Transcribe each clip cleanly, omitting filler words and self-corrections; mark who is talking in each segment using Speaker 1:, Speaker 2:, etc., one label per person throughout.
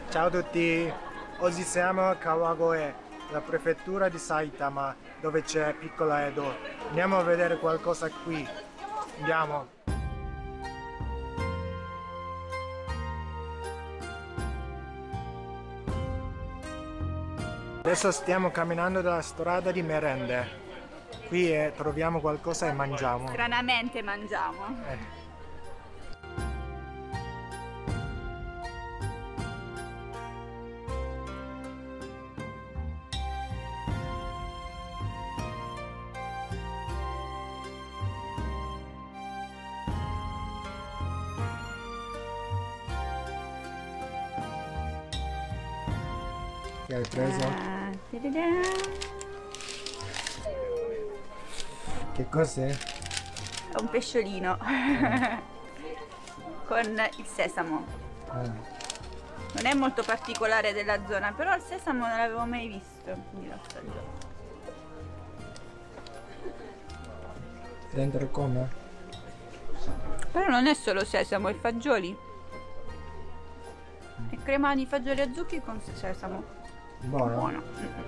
Speaker 1: Ciao a tutti, oggi siamo a Kawagoe, la prefettura di Saitama, dove c'è Piccola Edo. Andiamo a vedere qualcosa qui. Andiamo. Adesso stiamo camminando dalla strada di merende. Qui troviamo qualcosa e mangiamo.
Speaker 2: Stranamente mangiamo.
Speaker 1: Che hai preso? Che cos'è?
Speaker 2: È un pesciolino con il sesamo. Non è molto particolare della zona, però il sesamo non l'avevo mai visto, quindi lo assaggiamo.
Speaker 1: Dentro come?
Speaker 2: Però non è solo sesamo, è fagioli. È crema di fagioli a zucchi con sesamo.
Speaker 1: Buono.
Speaker 2: Buono.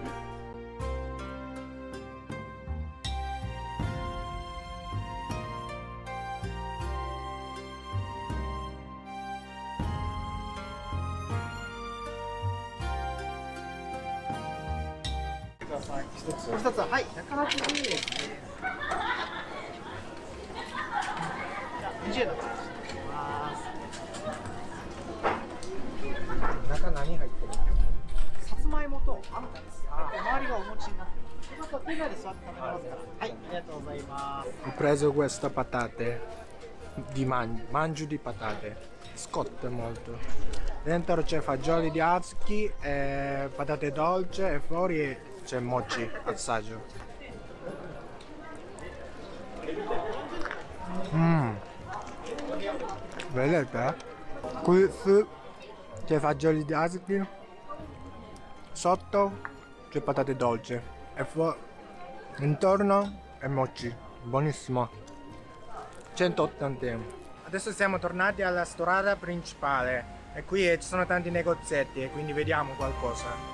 Speaker 1: Naka nani入ってる？
Speaker 3: さつまいもとあんかです。周りがお餅になってます。よかったら手前で座って食べれますから。はい、ありがとうございます。
Speaker 1: Ho preso queste patate di mangio di patate scotte molto. Dentro c'è fagioli di azuki e patate dolce e fuori c'è mochi assaggio. Vedete? Qui su c'è fagioli di azuki, sotto c'è patate dolce e intorno è mochi, buonissimo. 180 euro. Adesso siamo tornati alla strada principale e qui ci sono tanti negozietti e quindi vediamo qualcosa.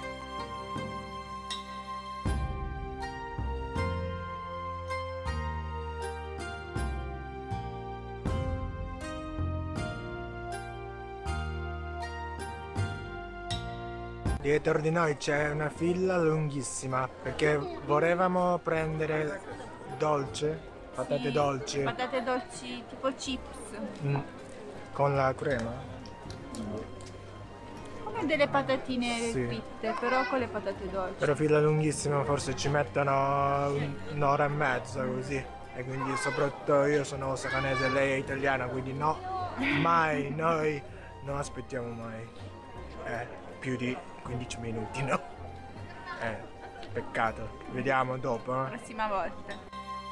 Speaker 1: Dietro di noi c'è una fila lunghissima perché volevamo prendere dolce, patate dolci.
Speaker 2: Patate dolci tipo chips.
Speaker 1: Con la crema.
Speaker 2: Come delle patatine
Speaker 1: Sì.
Speaker 2: fritte, però con le patate dolci.
Speaker 1: Però fila lunghissima, forse ci mettono un'ora e mezza così. E quindi soprattutto io sono osakanese e lei è italiana, quindi no, mai, noi non aspettiamo mai più di 15 minuti, no? Peccato. Vediamo dopo.
Speaker 2: Prossima volta.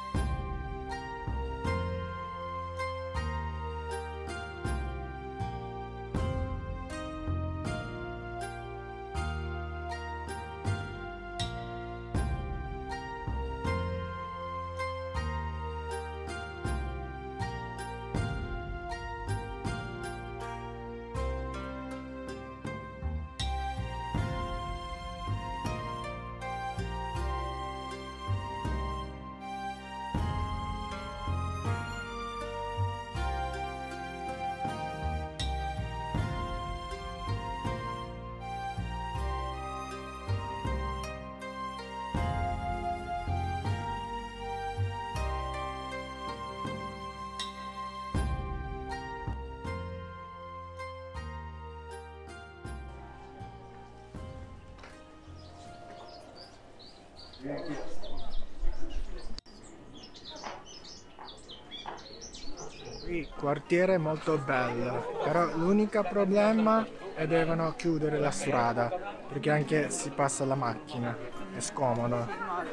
Speaker 1: Il quartiere è molto bello, però l'unico problema è che devono chiudere la strada perché anche si passa la macchina, è scomodo.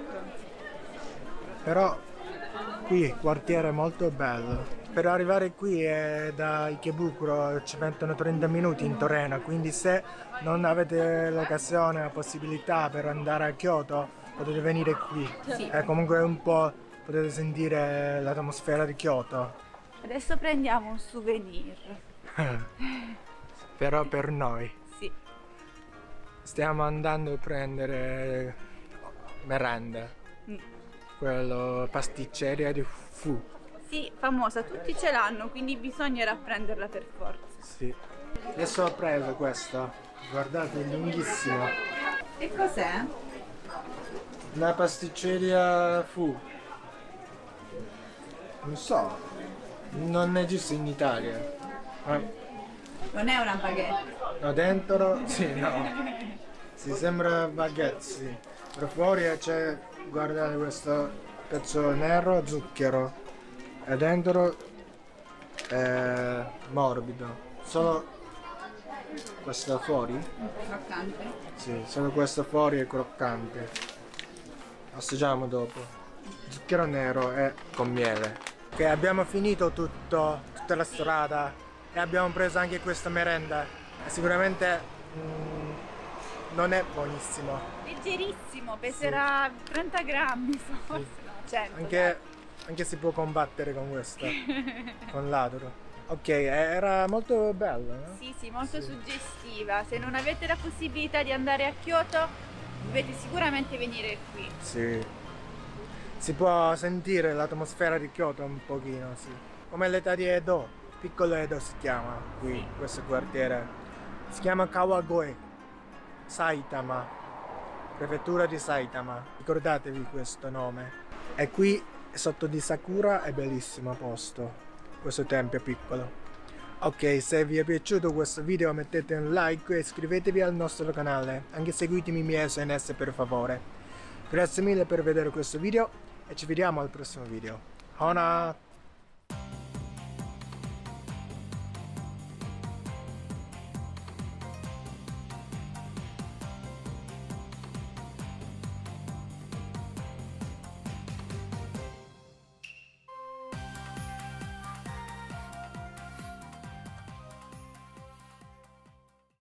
Speaker 1: Però qui il quartiere è molto bello. Per arrivare qui da Ikebukuro ci mettono 30 minuti in treno, quindi se non avete l'occasione, la possibilità per andare a Kyoto potete venire qui.
Speaker 2: Sì.
Speaker 1: Comunque un po' potete sentire l'atmosfera di Kyoto.
Speaker 2: Adesso prendiamo un souvenir.
Speaker 1: Però per noi.
Speaker 2: Sì.
Speaker 1: Stiamo andando a prendere merenda. Quello pasticceria di Fu.
Speaker 2: Sì, famosa, tutti ce l'hanno, quindi bisognerà prenderla per forza.
Speaker 1: Sì. Adesso ho preso questa. Guardate, è lunghissima.
Speaker 2: E cos'è?
Speaker 1: Una pasticceria Fu. Non so. Non esiste in Italia.
Speaker 2: Non è una baguette.
Speaker 1: No, dentro? Sì, no. Si sembra baguette, sì. Per fuori c'è, guardate, questo pezzo nero, zucchero. E dentro è morbido. Solo questo fuori?
Speaker 2: Croccante.
Speaker 1: Sì, solo questo fuori è croccante. Assaggiamo dopo. Zucchero nero e con miele. Ok, abbiamo finito tutta la strada e abbiamo preso anche questa merenda. E sicuramente non è buonissimo.
Speaker 2: Leggerissimo, peserà 30 grammi forse, no, 100.
Speaker 1: Anche si può combattere con questo, con l'altro. Ok, era molto bella, no?
Speaker 2: Sì, sì, molto suggestiva. Se non avete la possibilità di andare a Kyoto, dovete sicuramente venire qui.
Speaker 1: Sì. Si può sentire l'atmosfera di Kyoto un pochino, sì. Come l'età di Edo, piccolo Edo si chiama qui,
Speaker 2: Sì.
Speaker 1: questo quartiere. Si chiama Kawagoe, Saitama, prefettura di Saitama. Ricordatevi questo nome. E qui sotto di Sakura è bellissimo posto, questo tempio piccolo. Ok, se vi è piaciuto questo video mettete un like e iscrivetevi al nostro canale. Anche seguitemi i miei SNS per favore. Grazie mille per vedere questo video e ci vediamo al prossimo video. Hona!